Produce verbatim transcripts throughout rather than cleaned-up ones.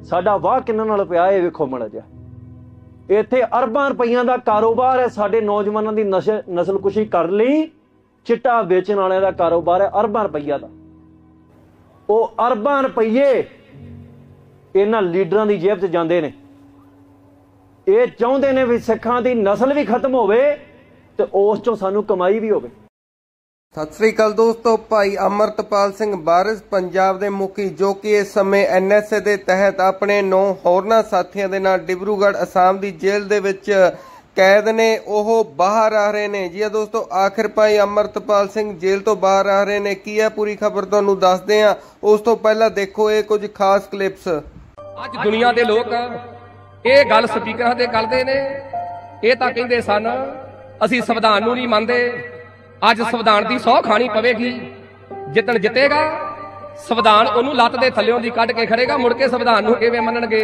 साडा वाह किन्ना नाल पिया है वेखो माड़ा जिहा। इत्थे अरबां रुपईयां दा कारोबार है, साडे नौजवानों की नशे नस्लकुशी कर लई, चिट्टा बेचण वाले दा कारोबार है अरबां रुपईया दा। वो अरबां रुपईए इन्हां लीडरां दी जेब च जांदे ने। ये चाहुंदे ने भी सिखां दी नस्ल भी खत्म होवे ते उस चों सानू कमाई भी होवे। सत श्री अकाल दोस्तों, भाई अमरतपाल सिंह वारिस पंजाब दे मुखी जो कि इस समय एन एस ए दे तहत अपने नौ होरना साथियों के नाल डिब्रूगढ़ आसाम की जेल दे विच कैद ने, ओह बाहर आ रहे ने। जी दोस्तों, आखिर भाई अमरतपाल सिंह जेल तो बाहर आ रहे ने, की है पूरी खबर तुहानूं दसदे हां। उस तो पहला देखो ये कुछ खास क्लिप्स। अज दुनिया के लोग ये गल स्पीकर ते करदे ने, ये तां कहिंदे सन असीं संविधान नूं नहीं मनदे। अज संविधान की सौ खानी पवेगी, जितन जितेगा संविधान उन्होंने लत्त दे थल्लों दी कढ के खड़ेगा, मुड़ के संविधान नूं किवें मनणगे।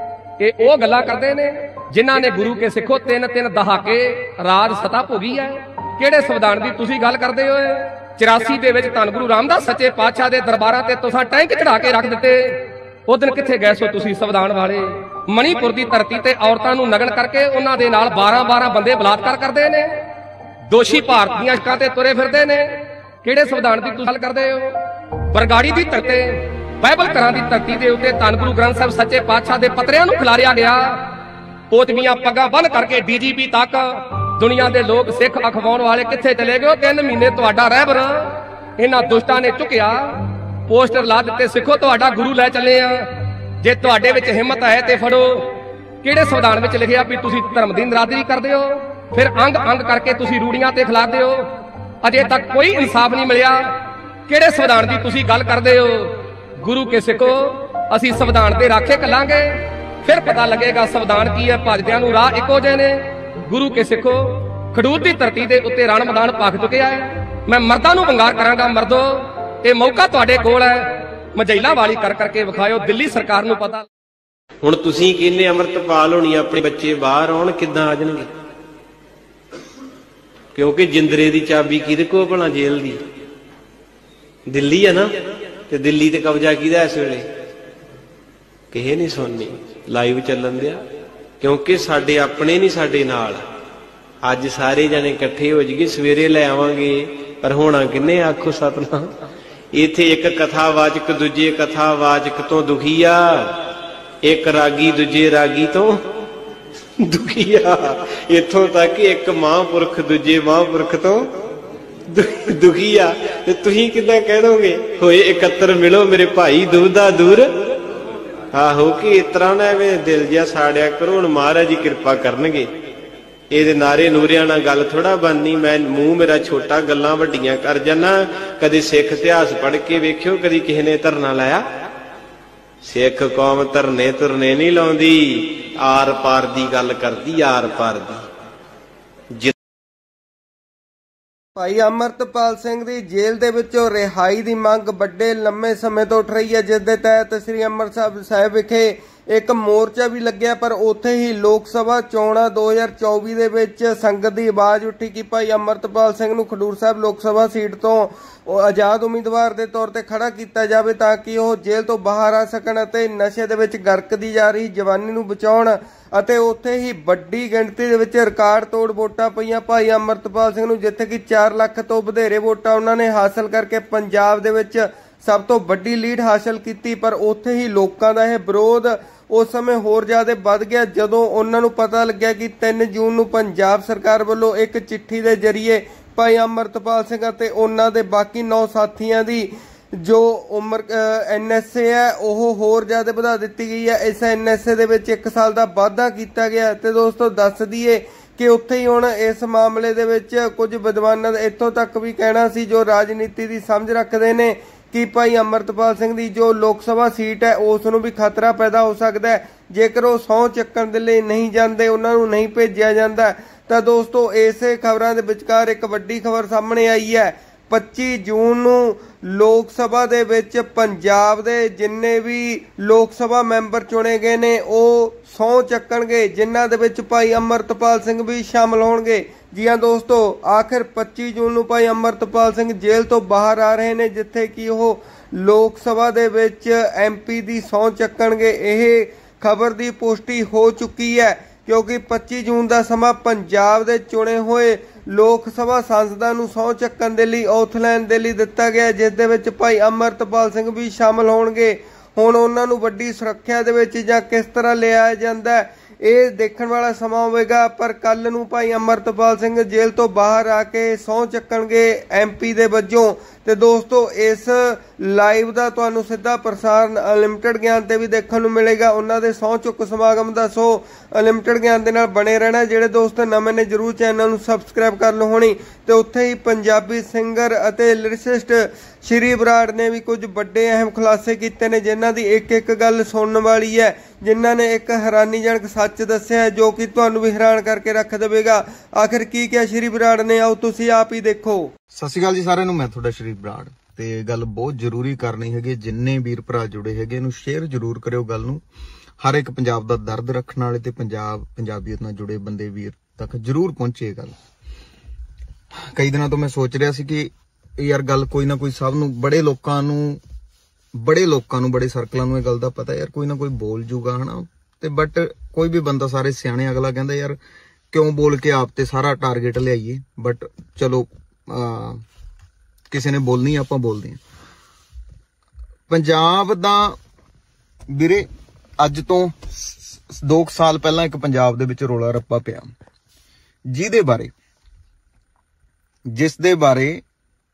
ये वो गल्लां करदे ने जिन्हां ने गुरु के सिखो तीन तीन दहाके राज सत्ता भोगी है। किहड़े संविधान की तुसीं गल करदे हो? चौरासी दे विच धन गुरु रामदास सच्चे पातशाह दे दरबारां ते तुसां टैंक चढ़ा के रख दिते। उस दिन कित्थे गए सो तुसीं संविधान वाले? मणिपुर की धरती ते औरतां नूं नगन करके उन्हां दे नाल बारह बारह बंदे बलात्कार करदे ने। दोषी भारतीय अशकां ते तुरे फिरदे ने। किहड़े संविधान की तुसीं गल करदे हो? बरगाड़ी की धरती, बाइबल घरां की धरती के उत्ते धन गुरु ग्रंथ साहिब सच्चे पातशाह के पतरियां नूं खिलारिया गया। पोतवियां पग्गां बन करके डी जी पी तक दुनिया के लोग सिख अखवाउण वाले कित्थे चले गए? तीन महीने तुहाडा रहबर इन्हां दुष्टां ने चुकिया, पोस्टर ला दिते सिखो तुहाडा गुरु लै चले आ। जे तुहाडे विच हिम्मत है ते फड़ो। किहड़े संविधान विच लिखिआ भी तुसीं धर्म दी नरादरी करदे हो? फिर अंग अंग करके तुसीं रूड़ियां ते खिलाते हो। अजे तक कोई इंसाफ नहीं मिलिया। किहड़े संविधान की तुसीं गल करदे हो? गुरु के सिखो असीं संविधान दे राखे कलांगे, फिर पता लगेगा संविधान की है। भजदियां नूं राह इक्को जिहे ने। गुरु के सिखो खडूर की धरती के उत्ते रण मैदान भख चुकिया है। मैं मर्दां नूं वंगार करांगा, मर्दो ये मौका तुहाडे कोल है, मझैला वाली कर करके विखाओ। दिल्ली सरकार नूं पता। हुण तुसीं कहने अमरतपाल होणी अपने बच्चे बाहर आउण, किद्दां आ जाणगे? क्योंकि जिंदरे की चाबी किहदे कोल भला? जेल दी दिल्ली है ना, ते दिल्ली ते कब्जा किहदा इस वेले? किहे नहीं सुननी। लाइव चलन दिया, क्योंकि साडे अपने नहीं साडे नाल। अज सारे जने इकट्ठे हो जाइए, सवेरे लै आवांगे, पर होना किन्ने? आखो सतनाम। इत्थे एक कथावाचक दूजे कथावाचक तो दुखी आ, एक रागी दूजे रागी तो दुखी आ। इत्थों तक एक महापुरख दूजे महापुरख तो दुखी आ। ते तुसीं किद्दां कह दोगे होए इकत्तर मिलो मेरे भाई दूधा दूर। आहो कि इस तरह ना एवें दिल जिहा साड़िया करो। हुण महाराज जी कृपा करनगे। ये नारे नूरिया नाल गल थोड़ा बननी। मैं मूँह मेरा छोटा, गल्लां वड्डियां कर जाना। कदी सिख इतिहास पढ़ के वेखियो, कदी किसी ने धरना लाया? सिख कौम धरने धुरने नहीं लाउंदी, आर पार दी गल करदी, आर पार दी। भाई अमरतपाल सिंह दी जेल दे विचों रिहाई दी मंग बड़े लंबे समय तो उठ रही है, जिस दे तहत श्री अमृतसर साहिब विखे एक मोर्चा भी लग्या। पर उत्थे ही लोक सभा चोणां दो हज़ार चौबी दे विच संगत दी आवाज़ उठी कि भाई अमरतपाल सिंह नूं खडूर साहिब लोक सभा सीट तो आजाद उम्मीदवार के तौर पर खड़ा किया जाए, ताकि वह जेल तो बाहर आ सकन अते नशे दे विच गरकदी जा रही जवानी नूं बचाउण। अते उत्थे ही वड्डी गिणती दे विच रिकार्ड तोड़ वोटां पईआं भाई अमरतपाल सिंह नूं, जिथे कि चार लाख तो वधेरे वोटां उन्हां ने हासिल करके पंजाब दे विच सब तो वड्डी लीड हासिल की। पर उत्थे ही लोकां दा इह विरोध उस समय होर ज़्यादा वध गया जदों उन्हां नूं पता लग्या कि तीन जून नूं पंजाब सरकार वल्लों एक चिट्ठी दे जरिए भाई अमरतपाल सिंह अते उन्हां दे बाकी नौ साथियां दी जो उम्र एन एस ए है वह होर ज़्यादा वधा दित्ती गई है। इस एन एस ए दे विच एक साल का वाधा किया गया। तो दोस्तों दस दईए कि उत्थे ही हुण इस मामले दे विच कुछ विद्वानां दा इत्थों तक भी कहना सी जो राजनीति की समझ रखते हैं कि भाई अमरतपाल सिंह की जो लोक सभा सीट है उसनूं भी खतरा पैदा हो सकता है जेकर वो सौं चक्कण दे लई नहीं जाते, उन्होंने नहीं भेजा जाता। तो दोस्तों इसे खबरों के विचकार एक वड्डी खबर सामने आई है। पच्ची जून नूं लोक सभा दे विच पंजाब दे जिन्ने भी लोक सभा मैंबर चुने गए ने वो सौं चक्कणगे, जिन्हां दे विच भाई अमरतपाल सिंह भी शामिल होणगे। जी हाँ दोस्तों, आखिर पच्ची जून नूं भाई अमरतपाल सिंह जेल तो बाहर आ रहे हैं, जिथे कि वो ਲੋਕ ਸਭਾ ਦੇ ਵਿੱਚ ਐਮਪੀ ਦੀ ਸਹੁੰ ਚੱਕਣਗੇ। ਇਹ ਖਬਰ ਦੀ ਪੁਸ਼ਟੀ ਹੋ ਚੁੱਕੀ ਹੈ ਕਿਉਂਕਿ ਪੱਚੀ ਜੂਨ ਦਾ ਸਮਾਂ ਪੰਜਾਬ ਦੇ ਚੁਣੇ ਹੋਏ ਲੋਕ ਸਭਾ ਸਾਂਸਦਾਂ ਨੂੰ ਸਹੁੰ ਚੱਕਣ ਦੇ ਲਈ ਔਥ ਲੈਣ ਦੇ ਲਈ ਦਿੱਤਾ ਗਿਆ, ਜਿਸ ਦੇ ਵਿੱਚ ਭਾਈ ਅਮਰਤਪਾਲ ਸਿੰਘ ਵੀ ਸ਼ਾਮਲ ਹੋਣਗੇ। ਹੁਣ ਉਹਨਾਂ ਨੂੰ ਵੱਡੀ ਸੁਰੱਖਿਆ ਦੇ ਵਿੱਚ ਜਾਂ ਕਿਸ ਤਰ੍ਹਾਂ ਲਿਆਇਆ ਜਾਂਦਾ ਇਹ ਦੇਖਣ ਵਾਲਾ ਸਮਾਂ ਹੋਵੇਗਾ। ਪਰ ਕੱਲ ਨੂੰ ਭਾਈ ਅਮਰਤਪਾਲ ਸਿੰਘ ਜੇਲ੍ਹ ਤੋਂ ਬਾਹਰ ਆ ਕੇ ਸਹੁੰ ਚੱਕਣਗੇ ਐਮਪੀ ਦੇ ਵਜੋਂ। ਤੇ ਦੋਸਤੋ ਇਸ ਲਾਈਵ ਦਾ ਤੁਹਾਨੂੰ ਸਿੱਧਾ ਪ੍ਰਸਾਰਣ ਅਨਲਿਮਟਿਡ ਗਿਆਨ ਤੇ ਵੀ ਦੇਖਣ ਨੂੰ ਮਿਲੇਗਾ, ਉਹਨਾਂ ਦੇ ਸਹੁੰ ਚੁੱਕ ਸਮਾਗਮ ਦਾ। ਸੋ ਅਨਲਿਮਟਿਡ ਗਿਆਨ ਦੇ ਨਾਲ ਬਣੇ ਰਹਿਣਾ। ਜਿਹੜੇ ਦੋਸਤ ਨਵੇਂ ਨੇ ਜਰੂਰ ਚੈਨਲ ਨੂੰ ਸਬਸਕ੍ਰਾਈਬ ਕਰ ਲਓ ਹੋਣੀ। ਤੇ ਉੱਥੇ ਹੀ ਪੰਜਾਬੀ ਸਿੰਗਰ ਅਤੇ ਲਿਰਿਸਿਸਟ ਸ਼੍ਰੀ ਬਰਾੜ ਨੇ ਵੀ ਕੁਝ ਵੱਡੇ ਅਹਿਮ ਖੁਲਾਸੇ ਕੀਤੇ ਨੇ, ਜਿਨ੍ਹਾਂ ਦੀ ਇੱਕ ਇੱਕ ਗੱਲ ਸੁਣਨ ਵਾਲੀ ਹੈ, ਜਿਨ੍ਹਾਂ ਨੇ ਇੱਕ ਹੈਰਾਨੀਜਨਕ ਸੱਚ ਦੱਸਿਆ ਜੋ ਕਿ ਤੁਹਾਨੂੰ ਵੀ ਹੈਰਾਨ ਕਰਕੇ ਰੱਖ ਦੇਵੇਗਾ। ਆਖਿਰ ਕੀ ਕਿਹਾ ਸ਼੍ਰੀ ਬਰਾੜ ਨੇ, ਆਓ ਤੁਸੀਂ ਆਪ ਹੀ ਦੇਖੋ। ਸਤਿ ਸ਼੍ਰੀ ਅਕਾਲ ਜੀ ਸਾਰਿਆਂ ਨੂੰ, ਮੈਂ ਤੁਹਾਡਾ ਸ਼੍ਰੀ ਬਰਾੜ। ਤੇ ਗੱਲ ਬਹੁਤ ਜ਼ਰੂਰੀ ਕਰਨੀ ਹੈਗੀ, ਜਿੰਨੇ ਵੀਰ ਭਰਾ ਜੁੜੇ ਹੈਗੇ ਇਹਨੂੰ ਸ਼ੇਅਰ ਜ਼ਰੂਰ ਕਰਿਓ ਗੱਲ ਨੂੰ। ਹਰ ਇੱਕ ਪੰਜਾਬ ਦਾ ਦਰਦ ਰੱਖਣ ਵਾਲੇ ਤੇ ਪੰਜਾਬ ਪੰਜਾਬੀਅਤ ਨਾਲ ਜੁੜੇ ਬੰਦੇ ਵੀਰ ਤੱਕ ਜ਼ਰੂਰ ਪਹੁੰਚੇ ਇਹ ਗੱਲ। ਕਈ ਦਿਨਾਂ ਤੋਂ ਮੈਂ ਸੋਚ ਰਿਹਾ ਸੀ ਕਿ ਯਾਰ ਗੱਲ ਕੋਈ ਨਾ ਕੋਈ ਸਭ ਨੂੰ, ਬੜੇ ਲੋਕਾਂ ਨੂੰ ਬੜੇ ਲੋਕਾਂ ਨੂੰ ਬੜੇ ਸਰਕਲਾਂ ਨੂੰ ਇਹ ਗੱਲ ਦਾ ਪਤਾ ਯਾਰ ਕੋਈ ਨਾ ਕੋਈ ਬੋਲ ਜੂਗਾ ਹਨਾ। ਤੇ ਬਟ ਕੋਈ ਵੀ ਬੰਦਾ, ਸਾਰੇ ਸਿਆਣੇ, ਅਗਲਾ ਕਹਿੰਦਾ ਯਾਰ ਕਿਉਂ ਬੋਲ ਕੇ ਆਪ ਤੇ ਸਾਰਾ ਟਾਰਗੇਟ ਲਿਆਈਏ। ਬਟ ਚਲੋ ਕਿਸੇ ਨੇ ਬੋਲਣੀ, ਆਪਾਂ ਬੋਲਦੇ ਹਾਂ। ਪੰਜਾਬ ਦਾ ਵੀਰੇ ਅੱਜ ਤੋਂ ਦੋ ਸਾਲ ਪਹਿਲਾਂ ਇੱਕ ਪੰਜਾਬ ਦੇ ਵਿੱਚ ਰੌਲਾ ਰੱਪਾ ਪਿਆ, ਜਿਹਦੇ ਬਾਰੇ ਜਿਸ ਦੇ ਬਾਰੇ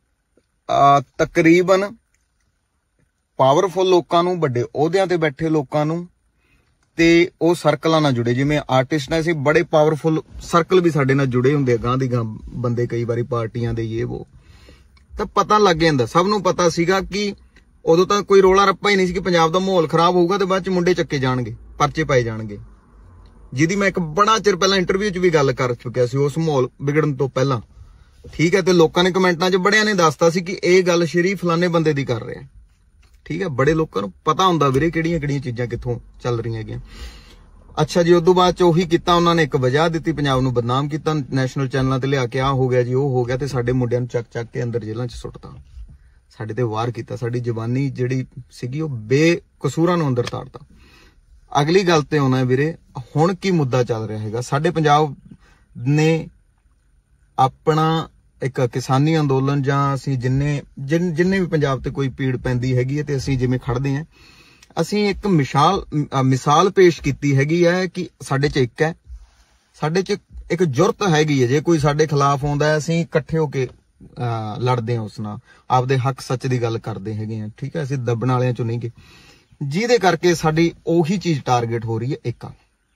ਤਕਰੀਬਨ ਪਾਵਰਫੁਲ ਲੋਕਾਂ ਨੂੰ, ਵੱਡੇ ਅਹੁਦਿਆਂ ਤੇ ਬੈਠੇ ਲੋਕਾਂ ਨੂੰ ਤੇ ਉਹ ਸਰਕਲਾਂ ਨਾਲ ਜੁੜੇ, ਜਿਵੇਂ ਆਰਟਿਸਟ ਨੇ, ਅਸੀਂ ਬੜੇ ਪਾਵਰਫੁਲ ਸਰਕਲ ਵੀ ਸਾਡੇ ਨਾਲ ਜੁੜੇ ਹੁੰਦੇ ਆ, ਗਾਂ ਦੀ ਗਾਂ ਬੰਦੇ, ਕਈ ਵਾਰੀ ਪਾਰਟੀਆਂ ਦੇ ਇਹ ਉਹ, ਤਾਂ ਪਤਾ ਲੱਗ ਜਾਂਦਾ। ਸਭ ਨੂੰ ਪਤਾ ਸੀਗਾ ਕਿ ਉਦੋਂ ਤਾਂ ਕੋਈ ਰੌਲਾ ਰੱਪਾ ਹੀ ਨਹੀਂ ਸੀ ਕਿ ਪੰਜਾਬ ਦਾ ਮਾਹੌਲ ਖਰਾਬ ਹੋਊਗਾ ਤੇ ਬਾਅਦ ਚ ਮੁੰਡੇ ਚੱਕੇ ਜਾਣਗੇ, ਪਰਚੇ ਪਾਏ ਜਾਣਗੇ, ਜਿਹਦੀ ਮੈਂ ਇੱਕ ਬੜਾ ਚਿਰ ਪਹਿਲਾਂ ਇੰਟਰਵਿਊ 'ਚ ਵੀ ਗੱਲ ਕਰ ਚੁੱਕਿਆ ਸੀ, ਉਸ ਮਾਹੌਲ ਵਿਗੜਨ ਤੋਂ ਪਹਿਲਾਂ। ਠੀਕ ਹੈ, ਤੇ ਲੋਕਾਂ ਨੇ ਕਮੈਂਟਾਂ 'ਚ ਬੜਿਆਂ ਨੇ ਦੱਸਤਾ ਸੀ ਕਿ ਇਹ ਗੱਲ ਸ਼੍ਰੀ ਫਲਾਣੇ ਬੰਦੇ ਦੀ ਕਰ ਰਿਹਾ। ਠੀਕ ਹੈ, ਬੜੇ ਲੋਕਾਂ ਨੂੰ ਪਤਾ ਹੁੰਦਾ ਵੀਰੇ ਕਿਹੜੀਆਂ ਕਿਹੜੀਆਂ ਚੀਜ਼ਾਂ ਕਿੱਥੋਂ ਚੱਲ ਰਹੀਆਂ ਹੈਗੀਆਂ। ਅੱਛਾ ਜੀ, ਉਦੋਂ ਬਾਅਦ ਚ ਉਹੀ ਕੀਤਾ, ਉਹਨਾਂ ਨੇ ਇੱਕ ਵਜ੍ਹਾ ਦਿੱਤੀ, ਪੰਜਾਬ ਨੂੰ ਬਦਨਾਮ ਕੀਤਾ, ਨੈਸ਼ਨਲ ਚੈਨਲਾਂ ਤੇ ਲਿਆ ਕੇ ਆਹ ਹੋ ਗਿਆ ਜੀ, ਉਹ ਹੋ ਗਿਆ, ਤੇ ਸਾਡੇ ਮੁੰਡਿਆਂ ਨੂੰ ਚੱਕ ਚੱਕ ਕੇ ਅੰਦਰ ਜੇਲ੍ਹਾਂ 'ਚ ਸੁੱਟਤਾ, ਸਾਡੇ ਤੇ ਵਾਰ ਕੀਤਾ, ਸਾਡੀ ਜ਼ਬਾਨੀ ਜਿਹੜੀ ਸੀਗੀ ਉਹ ਬੇਕਸੂਰਾਂ ਨੂੰ ਅੰਦਰ ਤਾੜਤਾ। ਅਗਲੀ ਗੱਲ ਤੇ ਆਉਣਾ ਵੀਰੇ, ਹੁਣ ਕੀ ਮੁੱਦਾ ਚੱਲ ਰਿਹਾ ਹੈਗਾ। ਸਾਡੇ ਪੰਜਾਬ ਨੇ ਆਪਣਾ ਇੱਕ ਕਿਸਾਨੀ ਅੰਦੋਲਨ, ਜਾਂ ਅਸੀਂ ਜਿੰਨੇ ਜਿੰਨੇ ਵੀ ਪੰਜਾਬ ਤੇ ਕੋਈ ਪੀੜ ਪੈਂਦੀ ਹੈਗੀ ਹੈ ਤੇ ਅਸੀਂ ਜਿਵੇਂ ਖੜਦੇ ਹਾਂ, ਅਸੀਂ ਇੱਕ ਮਿਸਾਲ ਮਿਸਾਲ ਪੇਸ਼ ਕੀਤੀ ਹੈਗੀ ਹੈ ਕਿ ਸਾਡੇ 'ਚ ਇੱਕ ਹੈ, ਸਾਡੇ 'ਚ ਇੱਕ ਜੁਰਤ ਹੈਗੀ ਹੈ। ਜੇ ਕੋਈ ਸਾਡੇ ਖਿਲਾਫ ਆਉਂਦਾ ਹੈ, ਅਸੀਂ ਇਕੱਠੇ ਹੋ ਕੇ ਲੜਦੇ ਹਾਂ ਉਸ ਨਾਲ, ਆਪਦੇ ਹੱਕ ਸੱਚ ਦੀ ਗੱਲ ਕਰਦੇ ਹੈਗੇ ਆ। ਠੀਕ ਹੈ, ਅਸੀਂ ਦੱਬਣ ਵਾਲਿਆਂ 'ਚੋਂ ਨਹੀਂ ਗੇ, ਜਿਹਦੇ ਕਰਕੇ ਸਾਡੀ ਉਹੀ ਚੀਜ਼ ਟਾਰਗੇਟ ਹੋ ਰਹੀ ਹੈ, ਏਕਾ।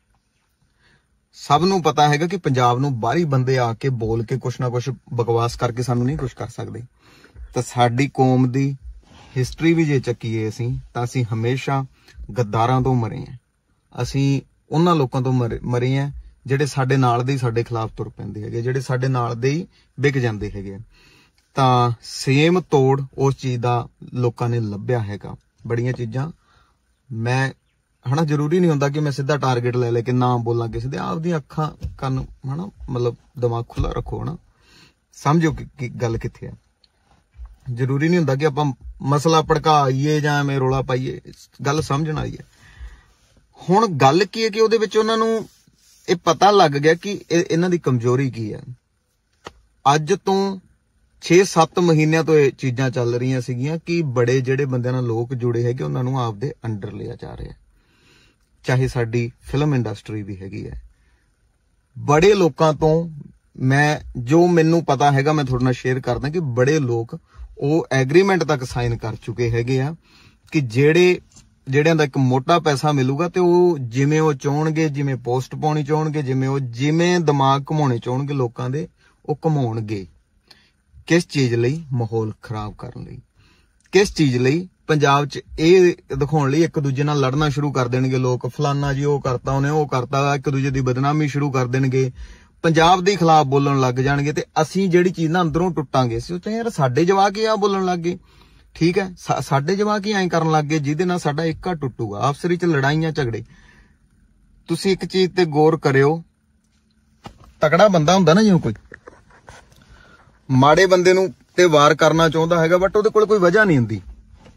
ਸਭ ਨੂੰ ਪਤਾ ਹੈਗਾ ਕਿ ਪੰਜਾਬ ਨੂੰ ਬਾਹਰੀ ਬੰਦੇ ਆ ਕੇ ਬੋਲ ਕੇ ਕੁਛ ਨਾ ਕੁਛ ਬਕਵਾਸ ਕਰਕੇ ਸਾਨੂੰ ਨਹੀਂ ਕੁਛ ਕਰ ਸਕਦੇ। ਤਾਂ ਸਾਡੀ ਕੌਮ ਦੀ ਹਿਸਟਰੀ ਵੀ ਜੇ ਚੱਕੀਏ ਅਸੀਂ, ਤਾਂ ਅਸੀਂ ਹਮੇਸ਼ਾ ਗੱਦਾਰਾਂ ਤੋਂ ਮਰੇ ਹਾਂ, ਅਸੀਂ ਉਹਨਾਂ ਲੋਕਾਂ ਤੋਂ ਮਰੇ ਮਰੇ ਹਾਂ ਜਿਹੜੇ ਸਾਡੇ ਨਾਲ ਦੇ ਹੀ ਸਾਡੇ ਖਿਲਾਫ ਤੁਰ ਪੈਂਦੇ ਹੈਗੇ, ਜਿਹੜੇ ਸਾਡੇ ਨਾਲ ਦੇ ਹੀ ਵਿਕ ਜਾਂਦੇ ਹੈਗੇ। ਤਾਂ ਸੇਮ ਤੋੜ ਉਸ ਚੀਜ਼ ਦਾ ਲੋਕਾਂ ਨੇ ਲੱਭਿਆ ਹੈਗਾ। ਬੜੀਆਂ ਚੀਜ਼ਾਂ ਮੈਂ ਹਨਾ, ਜ਼ਰੂਰੀ ਨਹੀਂ ਹੁੰਦਾ ਕਿ ਮੈਂ ਸਿੱਧਾ ਟਾਰਗੇਟ ਲੈ ਲੈ ਕੇ ਨਾ ਬੋਲਾਂ ਕਿਸੇ ਦੇ, ਆਪਦੀਆਂ ਅੱਖਾਂ ਕੰਨ ਹਨਾ, ਮਤਲਬ ਦਿਮਾਗ ਖੁੱਲਾ ਰੱਖੋ ਹਨਾ, ਸਮਝੋ ਕਿ ਗੱਲ ਕਿੱਥੇ ਆ। ਜ਼ਰੂਰੀ ਨਹੀਂ ਹੁੰਦਾ ਕਿ ਆਪਾਂ ਮਸਲਾ ਭੜਕਾਈਏ ਜਾਂ ਐਵੇਂ ਰੌਲਾ ਪਾਈਏ, ਗੱਲ ਸਮਝਣ ਵਾਲੀ ਹੈ। ਹੁਣ ਗੱਲ ਕੀ ਹੈ ਕਿ ਉਹਦੇ ਵਿੱਚ ਉਹਨਾਂ ਨੂੰ ਇਹ ਪਤਾ ਲੱਗ ਗਿਆ ਕਿ ਇਹਨਾਂ ਦੀ ਕਮਜ਼ੋਰੀ ਕੀ ਹੈ। ਅੱਜ ਤੋਂ ਛੇ ਸੱਤ ਮਹੀਨਿਆਂ ਤੋਂ ਇਹ ਚੀਜ਼ਾਂ ਚੱਲ ਰਹੀਆਂ ਸੀਗੀਆਂ ਕਿ ਬੜੇ ਜਿਹੜੇ ਬੰਦਿਆਂ ਨਾਲ ਲੋਕ ਜੁੜੇ ਹੈਗੇ ਉਹਨਾਂ ਨੂੰ ਆਪਦੇ ਅੰਡਰ ਲਿਆ ਜਾ ਰਿਹਾ, ਚਾਹੇ ਸਾਡੀ ਫਿਲਮ ਇੰਡਸਟਰੀ ਵੀ ਹੈਗੀ ਹੈ। ਬੜੇ ਲੋਕਾਂ ਤੋਂ ਮੈਂ ਜੋ ਮੈਨੂੰ ਪਤਾ ਹੈਗਾ ਮੈਂ ਤੁਹਾਡੇ ਨਾਲ ਸ਼ੇਅਰ ਕਰਦਾ ਕਿ ਬੜੇ ਲੋਕ ਉਹ ਐਗਰੀਮੈਂਟ ਤੱਕ ਸਾਈਨ ਕਰ ਚੁੱਕੇ ਹੈਗੇ ਆ ਕਿ ਜਿਹੜੇ ਜਿਹੜਿਆਂ ਦਾ ਇੱਕ ਮੋਟਾ ਪੈਸਾ ਮਿਲੂਗਾ ਤੇ ਉਹ ਜਿਵੇਂ ਉਹ ਚਾਹਣਗੇ, ਜਿਵੇਂ ਪੋਸਟ ਪਾਉਣੀ ਚਾਹਣਗੇ, ਜਿਵੇਂ ਉਹ ਜਿਵੇਂ ਦਿਮਾਗ ਘੁਮਾਉਣੇ ਚਾਹਣਗੇ ਲੋਕਾਂ ਦੇ, ਉਹ ਘੁਮਾਉਣਗੇ। ਕਿਸ ਚੀਜ਼ ਲਈ? ਮਾਹੌਲ ਖਰਾਬ ਕਰਨ ਲਈ। ਕਿਸ ਚੀਜ਼ ਲਈ? ਪੰਜਾਬ 'ਚ ਇਹ ਦਿਖਾਉਣ ਲਈ ਇੱਕ ਦੂਜੇ ਨਾਲ ਲੜਨਾ ਸ਼ੁਰੂ ਕਰ ਦੇਣਗੇ ਲੋਕ, ਫਲਾਨਾ ਜੀ ਉਹ ਕਰਤਾ, ਉਹਨੇ ਉਹ ਕਰਤਾ, ਇੱਕ ਦੂਜੇ ਦੀ ਬਦਨਾਮੀ ਸ਼ੁਰੂ ਕਰ ਦੇਣਗੇ, ਪੰਜਾਬ ਦੇ ਖਿਲਾਫ ਬੋਲਣ ਲੱਗ ਜਾਣਗੇ। ਤੇ ਅਸੀਂ ਜਿਹੜੀ ਚੀਜ਼ ਨਾਲ ਅੰਦਰੋਂ ਟੁੱਟਾਂਗੇ, ਅਸੀਂ ਸੋਚਾਂਗੇ ਯਾਰ ਸਾਡੇ ਜਵਾਕ ਹੀ ਆ ਬੋਲਣ ਲੱਗ ਗਏ। ਠੀਕ ਹੈ, ਸਾਡੇ ਜਵਾਕ ਹੀ ਐਂ ਕਰਨ ਲੱਗ ਗਏ ਜਿਹਦੇ ਨਾਲ ਸਾਡਾ ਇੱਕਾ ਟੁੱਟੂਗਾ, ਆਪਸਰੀ 'ਚ ਲੜਾਈਆਂ ਝਗੜੇ। ਤੁਸੀਂ ਇੱਕ ਚੀਜ਼ ਤੇ ਗੌਰ ਕਰਿਓ, ਤਕੜਾ ਬੰਦਾ ਹੁੰਦਾ ਨਾ, ਜਿਵੇਂ ਕੋਈ ਮਾੜੇ ਬੰਦੇ ਨੂੰ ਤੇ ਵਾਰ ਕਰਨਾ ਚਾਹੁੰਦਾ ਹੈਗਾ, ਬਟ ਉਹਦੇ ਕੋਲ ਕੋਈ ਵਜ੍ਹਾ ਨਹੀਂ ਹੁੰਦੀ।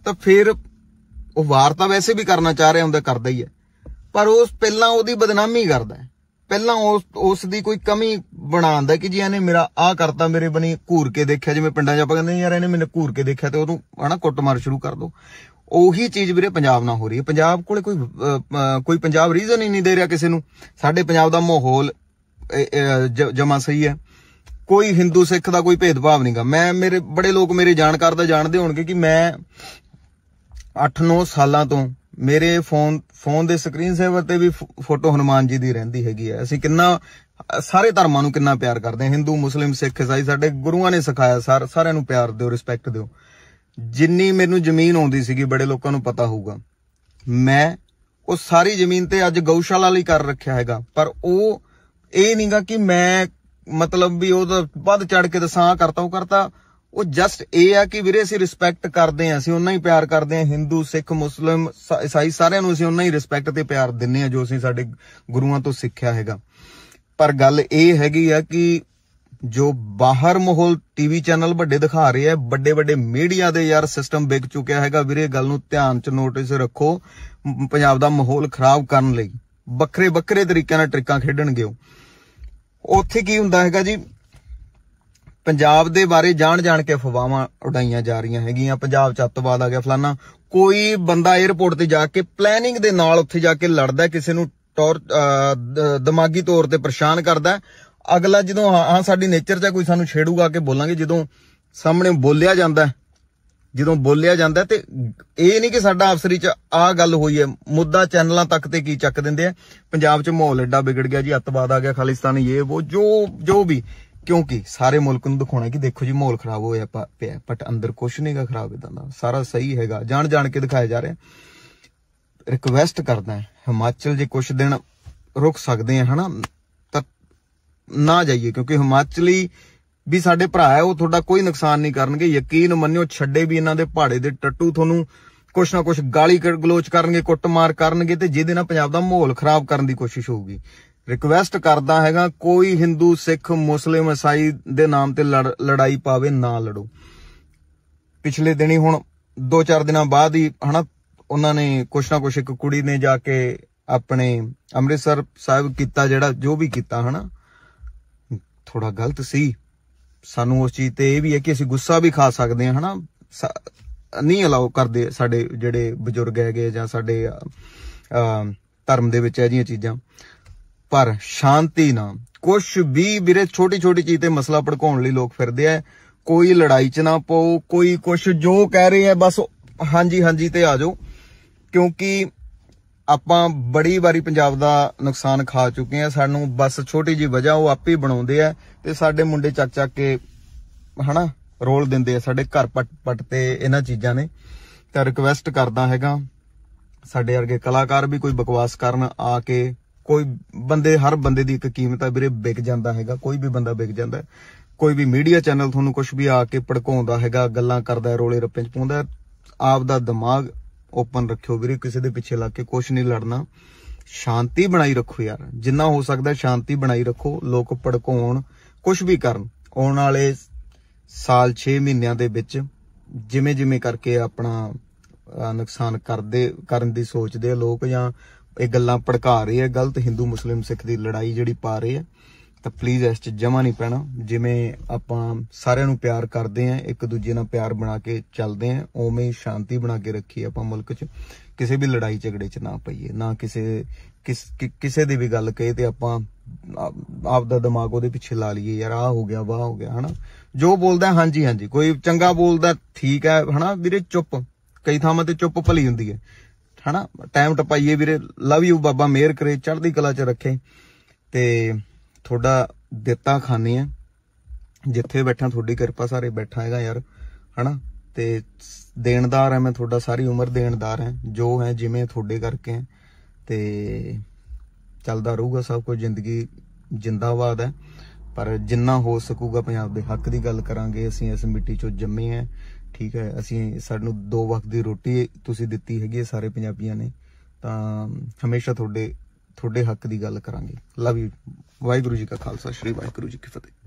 ਤਾਂ ਫਿਰ ਉਹ ਵਾਰ ਤਾਂ ਵੈਸੇ ਵੀ ਕਰਨਾ ਚਾਹ ਰਿਹਾ ਹੁੰਦਾ, ਕਰਦਾ ਹੀ ਹੈ, ਪਰ ਉਸ ਪਹਿਲਾਂ ਉਹਦੀ ਬਦਨਾਮੀ ਕਰਦਾ ਹੈ, ਪਹਿਲਾਂ ਉਸ ਉਸ ਦੀ ਕੋਈ ਕਮੀ ਬਣਾਉਂਦਾ ਕਿ ਜੀ ਇਹਨੇ ਮੇਰਾ ਆਹ ਕਰਤਾ, ਮੇਰੇ ਬਣੀ ਘੂਰ ਕੇ ਦੇਖਿਆ, ਜਿਵੇਂ ਪਿੰਡਾਂ 'ਚ ਆਪਾਂ ਕਹਿੰਦੇ ਯਾਰ ਇਹਨੇ ਮੈਨੂੰ ਘੂਰ ਕੇ ਦੇਖਿਆ, ਤੇ ਉਹਨੂੰ ਹਨਾ ਕੁੱਟਮਾਰ ਸ਼ੁਰੂ ਕਰ ਦੋ। ਉਹੀ ਚੀਜ਼ ਵੀਰੇ ਪੰਜਾਬ ਨਾਲ ਹੋ ਰਹੀ ਹੈ। ਪੰਜਾਬ ਕੋਲੇ ਕੋਈ ਕੋਈ ਪੰਜਾਬ ਰੀਜ਼ਨ ਹੀ ਨਹੀਂ ਦੇ ਰਿਹਾ ਕਿਸੇ ਨੂੰ। ਸਾਡੇ ਪੰਜਾਬ ਦਾ ਮਾਹੌਲ ਜਮਾ ਸਹੀ ਹੈ, ਕੋਈ ਹਿੰਦੂ ਸਿੱਖ ਦਾ ਕੋਈ ਭੇਦਭਾਵ ਨਹੀਂਗਾ। ਮੈਂ ਮੇਰੇ ਬੜੇ ਲੋਕ ਮੇਰੇ ਜਾਣਕਾਰ ਦਾ ਜਾਣਦੇ ਹੋਣਗੇ ਕਿ ਮੈਂ ਅੱਠ ਨੌ ਸਾਲਾਂ ਤੋਂ ਮੇਰੇ ਫੋਨ ਫੋਨ ਦੇ ਸਕਰੀਨ ਸੇਵਰ ਤੇ ਵੀ ਫੋਟੋ ਹਨੂਮਾਨ ਜੀ ਦੀ ਰਹਿੰਦੀ ਹੈਗੀ ਹੈ। ਅਸੀਂ ਕਿੰਨਾ ਸਾਰੇ ਧਰਮਾਂ ਨੂੰ ਕਿੰਨਾ ਪਿਆਰ ਕਰਦੇ ਹਾਂ, ਹਿੰਦੂ ਮੁਸਲਿਮ ਸਿੱਖ ਈਸਾਈ, ਸਾਡੇ ਗੁਰੂਆਂ ਨੇ ਸਿਖਾਇਆ ਸਾਰਿਆਂ ਨੂੰ ਪਿਆਰ ਦਿਓ, ਰਿਸਪੈਕਟ ਦਿਓ। ਜਿੰਨੀ ਮੈਨੂੰ ਜ਼ਮੀਨ ਆਉਂਦੀ ਸੀਗੀ, ਬੜੇ ਲੋਕਾਂ ਨੂੰ ਪਤਾ ਹੋਊਗਾ, ਮੈਂ ਉਹ ਸਾਰੀ ਜ਼ਮੀਨ ਤੇ ਅੱਜ ਗਊਸ਼ਾਲਾ ਲਈ ਕਰ ਰੱਖਿਆ ਹੈਗਾ। ਪਰ ਉਹ ਇਹ ਨਹੀਂਗਾ ਕਿ ਮੈਂ ਮਤਲਬ ਵੀ ਉਹਦਾ ਵੱਧ ਚੜ ਕੇ ਦੱਸਾਂ ਕਰਤਾ ਉਹ ਕਰਤਾ। ਉਹ ਜਸਟ ਇਹ ਆ ਕਿ ਵੀਰੇ ਅਸੀਂ ਰਿਸਪੈਕਟ ਕਰਦੇ ਹਾਂ, ਅਸੀਂ ਉਹਨਾਂ ਹੀ ਪਿਆਰ ਕਰਦੇ ਹਾਂ। ਹਿੰਦੂ ਸਿੱਖ ਮੁਸਲਿਮ ਈਸਾਈ ਸਾਰਿਆਂ ਨੂੰ ਅਸੀਂ ਉਹਨਾਂ ਹੀ ਰਿਸਪੈਕਟ ਤੇ ਪਿਆਰ ਦਿੰਦੇ ਹਾਂ ਜੋ ਅਸੀਂ ਸਾਡੇ ਗੁਰੂਆਂ ਤੋਂ ਸਿੱਖਿਆ ਹੈਗਾ। ਪਰ ਗੱਲ ਇਹ ਹੈਗੀ ਆ ਕਿ ਜੋ ਬਾਹਰ ਮਾਹੌਲ ਟੀਵੀ ਚੈਨਲ ਵੱਡੇ ਦਿਖਾ ਰਹੇ ਆ, ਵੱਡੇ ਵੱਡੇ ਮੀਡੀਆ ਦੇ ਯਾਰ ਸਿਸਟਮ ਵਿਕ ਚੁੱਕਿਆ ਹੈਗਾ ਵੀਰੇ। ਗੱਲ ਨੂੰ ਧਿਆਨ ਚ ਨੋਟਿਸ ਰੱਖੋ। ਪੰਜਾਬ ਦਾ ਮਾਹੌਲ ਖਰਾਬ ਕਰਨ ਲਈ ਵੱਖਰੇ ਵੱਖਰੇ ਤਰੀਕਿਆਂ ਨਾਲ ਟ੍ਰਿਕਾਂ ਖੇਡਣਗੇ ਉਹ। ਉੱਥੇ ਕੀ ਹੁੰਦਾ ਹੈਗਾ ਜੀ, ਪੰਜਾਬ ਦੇ ਬਾਰੇ ਜਾਣ ਜਾਣ ਕੇ ਅਫਵਾਹਾਂ ਉਡਾਈਆਂ ਜਾ ਰਹੀਆਂ ਹੈਗੀਆਂ। ਪੰਜਾਬ ਚ ਅੱਤਵਾਦ ਆ ਗਿਆ ਫਲਾਨਾ। ਕੋਈ ਬੰਦਾ 에ਅਰਪੋਰਟ ਤੇ ਜਾ ਕੇ ਪਲੈਨਿੰਗ ਦੇ ਨਾਲ ਉੱਥੇ ਜਾ ਕੇ ਲੜਦਾ, ਕਿਸੇ ਨੂੰ ਟੌਰ ਦਿਮਾਗੀ ਤੌਰ ਤੇ ਪਰੇਸ਼ਾਨ ਕਰਦਾ। ਅਗਲਾ ਜਦੋਂ ਹਾਂ ਸਾਡੀ ਨੇਚਰ ਚ ਕੋਈ ਸਾਨੂੰ ਛੇੜੂਗਾ ਕਿ ਬੋਲਾਂਗੇ, ਜਦੋਂ ਸਾਹਮਣੇ ਬੋਲਿਆ ਜਾਂਦਾ ਜਦੋਂ ਬੋਲਿਆ ਜਾਂਦਾ ਤੇ ਇਹ ਨਹੀਂ ਕਿ ਸਾਡਾ ਅਫਸਰੀ ਚ ਆਹ ਗੱਲ ਹੋਈ ਹੈ, ਮੁੱਦਾ ਚੈਨਲਾਂ ਤੱਕ ਤੇ ਕੀ ਚੱਕ ਦਿੰਦੇ ਆ। ਪੰਜਾਬ ਚ ਮਾਹੌਲ ਐਡਾ ਵਿਗੜ ਗਿਆ ਜੀ, ਅੱਤਵਾਦ ਆ ਗਿਆ, ਖਾਲਿਸਤਾਨੀ ਇਹ ਉਹ ਜੋ ਜੋ ਵੀ, ਕਿਉਂਕਿ ਸਾਰੇ ਮੁਲਕ ਨੂੰ ਦਿਖਾਉਣਾ ਕਿ ਦੇਖੋ ਜੀ ਮਾਹੌਲ ਖਰਾਬ ਹੋਇਆ ਪਿਆ, ਬਟ ਅੰਦਰ ਕੁਛ ਨਹੀਂਗਾ ਖਰਾਬ, ਇਦਾਂ ਦਾ ਸਾਰਾ ਸਹੀ ਹੈਗਾ, ਜਾਣ ਜਾਣ ਕੇ ਦਿਖਾਇਆ ਜਾ ਰਿਹਾ। ਰਿਕਵੈਸਟ ਕਰਦਾ ਹਿਮਾਚਲ ਜੇ ਕੁਛ ਦਿਨ ਰੁਕ ਸਕਦੇ ਆ ਹਨਾ ਤਾਂ ਨਾ ਜਾਈਏ, ਕਿਉਂਕਿ ਹਿਮਾਚਲੀ ਵੀ ਸਾਡੇ ਭਰਾ ਹੈ, ਉਹ ਤੁਹਾਡਾ ਕੋਈ ਨੁਕਸਾਨ ਨਹੀਂ ਕਰਨਗੇ, ਯਕੀਨ ਮੰਨਿਓ। ਛੱਡੇ ਵੀ ਇਹਨਾਂ ਦੇ ਪਹਾੜੇ ਦੇ ਟੱਟੂ ਤੁਹਾਨੂੰ ਕੁਛ ਨਾ ਕੁਛ ਗਾਲੀ ਗਲੋਚ ਕਰਨਗੇ, ਕੁੱਟਮਾਰ ਕਰਨਗੇ, ਤੇ ਜਿਹਦੇ ਨਾਲ ਪੰਜਾਬ ਦਾ ਮਾਹੌਲ ਖਰਾਬ ਕਰਨ ਦੀ ਕੋਸ਼ਿਸ਼ ਹੋਊਗੀ। ਰਿਕਵੈਸਟ ਕਰਦਾ ਹੈਗਾ ਕੋਈ ਹਿੰਦੂ ਸਿੱਖ ਮੁਸਲਿਮ ਈਸਾਈ ਦੇ ਨਾਮ ਤੇ ਲੜਾਈ ਪਾਵੇ ਨਾ ਲੜੋ। ਪਿਛਲੇ ਦਿਨੀ ਹੁਣ ਦੋ ਚਾਰ ਦਿਨਾਂ ਬਾਅਦ ਹੀ ਹਨਾ ਉਹਨਾਂ ਨੇ ਕੁਛ ਨਾ ਕੁਛ, ਇੱਕ ਕੁੜੀ ਨੇ ਜਾ ਕੇ ਆਪਣੇ ਅੰਮ੍ਰਿਤਸਰ ਸਾਹਿਬ ਕੀਤਾ, ਜਿਹੜਾ ਜੋ ਵੀ ਕੀਤਾ ਹਨਾ ਥੋੜਾ ਗਲਤ ਸੀ। ਸਾਨੂੰ ਉਸ ਚੀਜ਼ ਤੇ ਇਹ ਵੀ ਹੈ ਕਿ ਅਸੀਂ ਗੁੱਸਾ ਵੀ ਖਾ ਸਕਦੇ ਹਾਂ ਹਨਾ, ਨਹੀਂ ਅਲਾਓ ਕਰਦੇ ਸਾਡੇ ਜਿਹੜੇ ਬਜ਼ੁਰਗ ਹੈਗੇ ਜਾਂ ਸਾਡੇ ਧਰਮ ਦੇ ਵਿੱਚ ਇਹ ਜਿਹੀਆਂ ਚੀਜ਼ਾਂ। ਪਰ ਸ਼ਾਂਤੀ ਨਾਲ ਕੁਛ ਵੀ ਵੀਰੇ, ਛੋਟੀ ਛੋਟੀ ਚੀਜ਼ ਤੇ ਮਸਲਾ ਭੜਕਾਉਣ ਲਈ ਲੋਕ ਫਿਰਦੇ ਆ। ਕੋਈ ਲੜਾਈ ਚ ਨਾ ਪਾਓ, ਕੋਈ ਕੁਛ ਜੋ ਕਹਿ ਰਹੇ ਆ ਬਸ ਹਾਂਜੀ ਹਾਂਜੀ ਤੇ ਆ ਜਾਓ, ਕਿਉਂਕਿ ਆਪਾਂ ਬੜੀ ਵਾਰੀ ਪੰਜਾਬ ਦਾ ਨੁਕਸਾਨ ਖਾ ਚੁੱਕੇ ਆ। ਸਾਨੂੰ ਬਸ ਛੋਟੀ ਜੀ ਵਜ੍ਹਾ ਉਹ ਆਪੇ ਬਣਾਉਂਦੇ ਆ ਤੇ ਸਾਡੇ ਮੁੰਡੇ ਚੱਕ ਚੱਕ ਕੇ ਹਨਾ ਰੋਲ ਦਿੰਦੇ ਆ, ਸਾਡੇ ਘਰ ਪੱਟ ਪੱਟ ਤੇ ਇਹਨਾਂ ਚੀਜ਼ਾਂ ਨੇ। ਤਾਂ ਰਿਕਵੈਸਟ ਕਰਦਾ ਹੈਗਾ ਸਾਡੇ ਵਰਗੇ ਕਲਾਕਾਰ ਵੀ ਕੋਈ ਬਕਵਾਸ ਕਰਨ ਆ ਕੇ, ਕੋਈ ਬੰਦੇ, ਹਰ ਬੰਦੇ ਦੀ ਇੱਕ ਕੀਮਤ ਹੈ ਵੀਰੇ, ਵਿਕ ਜਾਂਦਾ ਹੈਗਾ, ਕੋਈ ਵੀ ਬੰਦਾ ਵਿਕ ਜਾਂਦਾ। ਕੋਈ ਵੀ ਮੀਡੀਆ ਚੈਨਲ ਤੁਹਾਨੂੰ ਕੁਛ ਵੀ ਆ ਕੇ ਭੜਕਾਉਂਦਾ ਹੈਗਾ, ਗੱਲਾਂ ਕਰਦਾ, ਰੋਲੇ ਰੱਪੇ ਚ ਪਾਉਂਦਾ। ਆਪ ਦਾ ਦਿਮਾਗ ਓਪਨ ਰੱਖਿਓ ਵੀਰੇ, ਕਿਸੇ ਦੇ ਪਿੱਛੇ ਲੱਗ ਕੇ ਕੁਛ ਨਹੀਂ ਲੜਨਾ। ਸ਼ਾਂਤੀ ਬਣਾਈ ਰੱਖੋ ਯਾਰ, ਜਿੰਨਾ ਹੋ ਸਕਦਾ ਸ਼ਾਂਤੀ ਬਣਾਈ ਰੱਖੋ। ਲੋਕ ਭੜਕਾਉਣ ਕੁਛ ਵੀ ਕਰਨ, ਆਉਣ ਵਾਲੇ ਸਾਲ ਛੇ ਮਹੀਨਿਆਂ ਦੇ ਵਿੱਚ ਜਿਵੇਂ ਜਿਵੇਂ ਕਰਕੇ ਆਪਣਾ ਨੁਕਸਾਨ ਕਰਦੇ ਕਰਨ ਦੀ ਸੋਚਦੇ ਆ ਲੋਕ, ਜਾਂ ਇਹ ਗੱਲਾਂ ਭੜਕਾ ਰਹੇ ਆ ਗਲਤ, ਹਿੰਦੂ ਮੁਸਲਿਮ ਸਿੱਖ ਦੀ ਲੜਾਈ ਜਿਹੜੀ ਪਾ ਰਹੇ ਆ, ਤਾਂ ਪਲੀਜ਼ ਇਸ 'ਚ ਜਮਾ ਨਹੀਂ ਪੈਣਾ। ਜਿਵੇਂ ਆਪਾਂ ਸਾਰਿਆਂ ਨੂੰ ਪਿਆਰ ਕਰਦੇ ਆ, ਇੱਕ ਦੂਜੇ ਨਾਲ ਪਿਆਰ ਬਣਾ ਕੇ ਚੱਲਦੇ ਆ, ਉਵੇਂ ਹੀ ਸ਼ਾਂਤੀ ਬਣਾ ਕੇ ਰੱਖੀਏ ਆਪਾਂ ਮੁਲਕ 'ਚ। ਕਿਸੇ ਵੀ ਲੜਾਈ ਝਗੜੇ 'ਚ ਨਾ ਪਈਏ, ਨਾ ਕਿਸੇ ਕਿਸ ਕਿਸੇ ਦੀ ਵੀ ਗੱਲ ਕਹੇ ਤੇ ਆਪਾਂ ਆਪ ਦਾ ਦਿਮਾਗ ਉਹਦੇ ਪਿੱਛੇ ਲਾ ਲਈਏ, ਯਾਰ ਆਹ ਹੋ ਗਿਆ ਵਾਹ ਹੋ ਗਿਆ ਹਨਾ। ਜੋ ਬੋਲਦਾ ਹਾਂਜੀ ਹਾਂਜੀ, ਕੋਈ ਚੰਗਾ ਬੋਲਦਾ ਠੀਕ ਹੈ ਹਨਾ ਵੀਰੇ, ਚੁੱਪ ਕਈ ਥਾਵਾਂ ਤੇ ਚੁੱਪ ਭਲੀ ਹੁੰਦੀ ਹੈ ਹਨਾ। ਟਾਈਮ ਟਪਾਈਏ ਵੀਰੇ, ਲਵ ਯੂ, ਬਾਬਾ ਮਿਹਰ ਕਰੇ, ਚੜ੍ਹਦੀ ਕਲਾ 'ਚ ਰੱਖੇ। ਤੇ ਤੁਹਾਡਾ ਦਿੱਤਾ ਖਾਨੇ ਆ, ਜਿੱਥੇ ਬੈਠਾ ਤੁਹਾਡੀ ਕਿਰਪਾ ਸਾਰੇ ਬੈਠਾ ਹੈਗਾ ਯਾਰ ਹਨਾ। ਤੇ ਦੇਣਦਾਰ ਹੈ ਮੈਂ ਤੁਹਾਡਾ, ਸਾਰੀ ਉਮਰ ਦੇਣਦਾਰ ਹੈ, ਜੋ ਹੈ ਜਿਵੇਂ ਤੁਹਾਡੇ ਕਰਕੇ ਹੈ। ਤੇ ਚੱਲਦਾ ਰਹੂਗਾ ਸਭ ਕੁਝ, ਜ਼ਿੰਦਗੀ ਜਿੰਦਾਬਾਦ ਹੈ। ਪਰ ਜਿੰਨਾ ਹੋ ਸਕੂਗਾ ਪੰਜਾਬ ਦੇ ਹੱਕ ਦੀ ਗੱਲ ਕਰਾਂਗੇ। ਅਸੀਂ ਇਸ ਮਿੱਟੀ 'ਚੋਂ ਜੰਮੇ ਹੈ, ਠੀਕ ਹੈ। ਅਸੀਂ ਸਾਨੂੰ ਦੋ ਵਕਤ ਦੀ ਰੋਟੀ ਤੁਸੀਂ ਦਿੱਤੀ ਹੈਗੀ ਹੈ ਸਾਰੇ ਪੰਜਾਬੀਆਂ ਨੇ, ਤਾਂ ਹਮੇਸ਼ਾ ਤੁਹਾਡੇ ਤੁਹਾਡੇ ਹੱਕ ਦੀ ਗੱਲ ਕਰਾਂਗੇ। Love you. ਵਾਹਿਗੁਰੂ ਜੀ ਕਾ ਖਾਲਸਾ, ਸ਼੍ਰੀ ਵਾਹਿਗੁਰੂ ਜੀ ਕੀ ਫਤਿਹ।